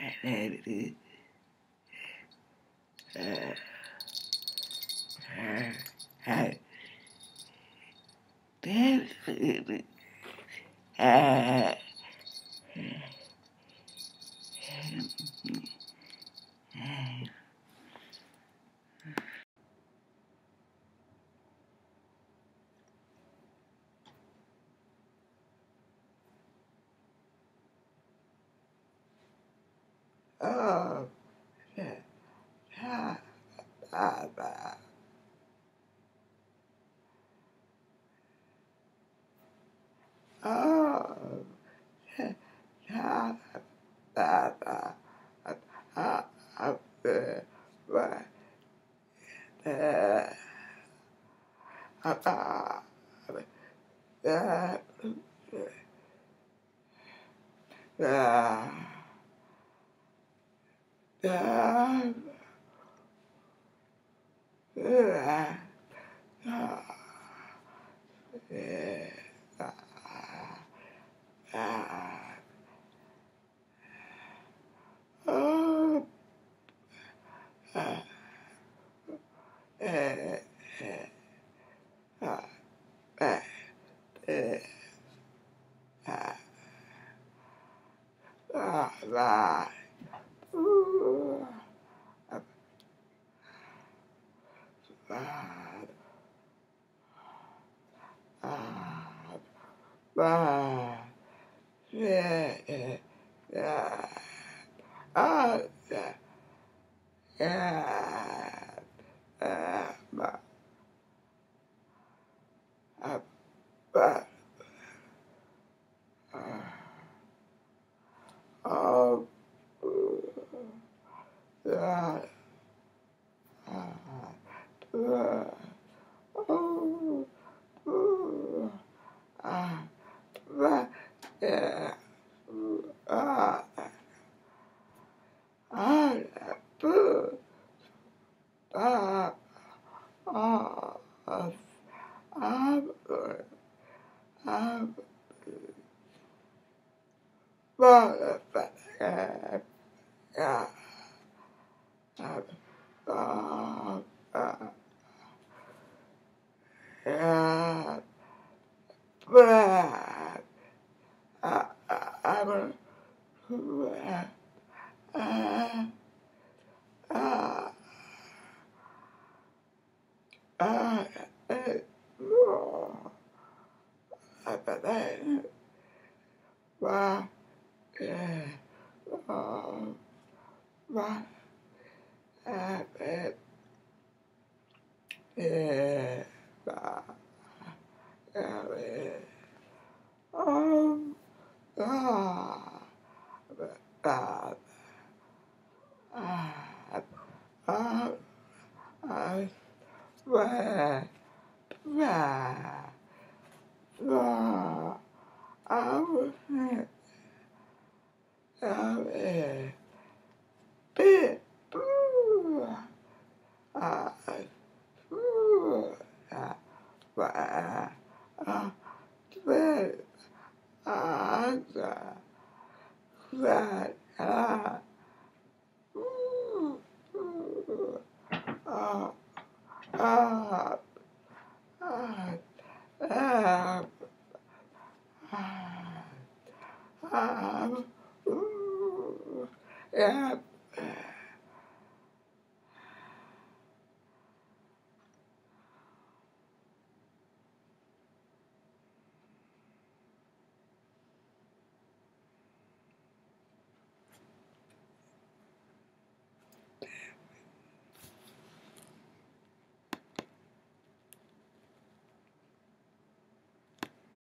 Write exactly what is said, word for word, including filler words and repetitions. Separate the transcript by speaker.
Speaker 1: Oh, yeah, yeah, ah, bah. Oh, yeah, yeah, ah, bah. Ah, ah, ah, eh, bah, eh, ah, bah, eh, eh, eh, eh, ah, eh, ah, ah, oh, ah, eh, eh, ah, eh, eh, ah, ah, bah, ooh, ah, bah, ah, bah, yeah, yeah, yeah, ah, yeah, yeah, ah, bah, ah, bah, ah, oh, ooh, yeah, ah, yeah, oh, ooh, ah, bah, yeah, ooh, ah, ah, boo, ah, ah, ah, ah, ah, bah, bah, yeah, yeah, ah, ah, ah, yeah, bah, ah, ah, ah, bah, ah, ah, ah, eh, oh, ah, bah, eh, bah, yeah, oh, bah, ah, eh, yeah, bah, yeah, eh, um, ah, bah, ah, ah, ah, ah, bah, bah, bah, ah, eh, ah, eh, eh, boo, ah, boo, ah, bah, ah, bah, ah, bah, bah, ah, ooh, ooh, ah, ah, ah, ah, ah, ah, ooh, yeah,